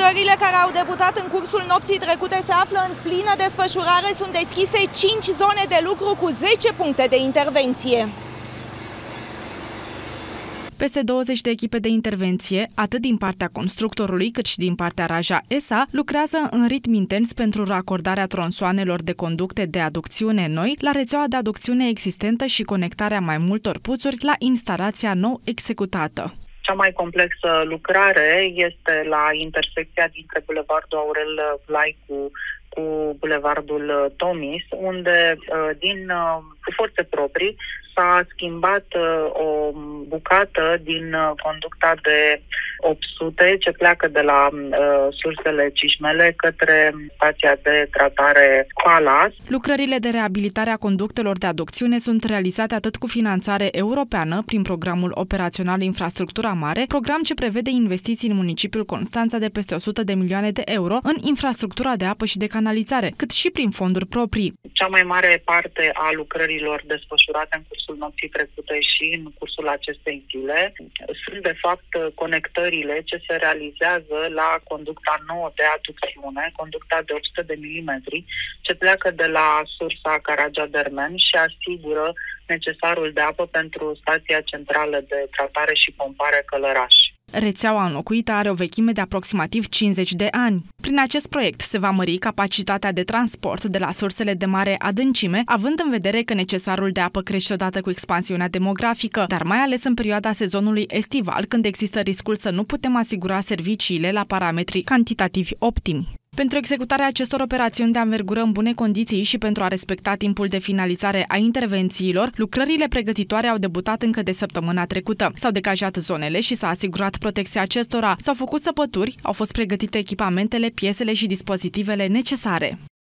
Lucrările care au debutat în cursul nopții trecute se află în plină desfășurare. Sunt deschise 5 zone de lucru cu 10 puncte de intervenție. Peste 20 de echipe de intervenție, atât din partea constructorului cât și din partea Raja SA, lucrează în ritm intens pentru racordarea tronsoanelor de conducte de aducțiune noi la rețeaua de aducțiune existentă și conectarea mai multor puțuri la instalația nou executată. Cea mai complexă lucrare este la intersecția dintre Bulevardul Aurel Vlaicu cu Bulevardul Tomis, unde cu forțe proprii s-a schimbat o bucată din conducta de 800 ce pleacă de la sursele Cișmele către stația de tratare Palas. Lucrările de reabilitare a conductelor de aducțiune sunt realizate atât cu finanțare europeană prin programul operațional Infrastructura Mare, program ce prevede investiții în municipiul Constanța de peste 100 de milioane de euro în infrastructura de apă și de canalizare, cât și prin fonduri proprii. Cea mai mare parte a lucrărilor desfășurate în cursul nopții trecute și în cursul acestei zile sunt de fapt conectările ce se realizează la conducta nouă de aducțiune, conducta de 800 de milimetri, ce pleacă de la sursa Caragea-Dermen și asigură necesarul de apă pentru stația centrală de tratare și pompare Călăraș. Rețeaua înlocuită are o vechime de aproximativ 50 de ani. Prin acest proiect se va mări capacitatea de transport de la sursele de mare adâncime, având în vedere că necesarul de apă crește odată cu expansiunea demografică, dar mai ales în perioada sezonului estival, când există riscul să nu putem asigura serviciile la parametri cantitativi optimi. Pentru executarea acestor operațiuni de anvergură în bune condiții și pentru a respecta timpul de finalizare a intervențiilor, lucrările pregătitoare au debutat încă de săptămâna trecută. S-au degajat zonele și s-a asigurat protecția acestora, s-au făcut săpături, au fost pregătite echipamentele, piesele și dispozitivele necesare.